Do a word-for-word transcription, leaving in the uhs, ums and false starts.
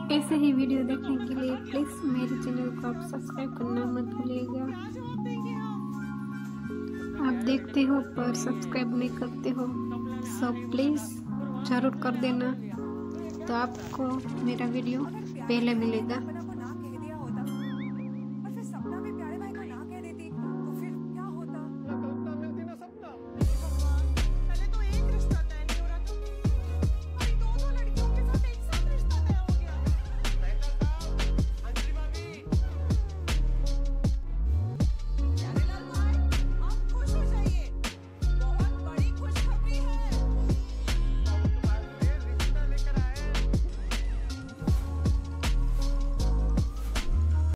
ऐसे ही वीडियो देखने के लिए प्लीज़ मेरे चैनल को आप सब्सक्राइब करना मत भूलिएगा। आप देखते हो पर सब्सक्राइब नहीं करते हो, सो प्लीज़ ज़रूर कर देना, तो आपको मेरा वीडियो पहले मिलेगा।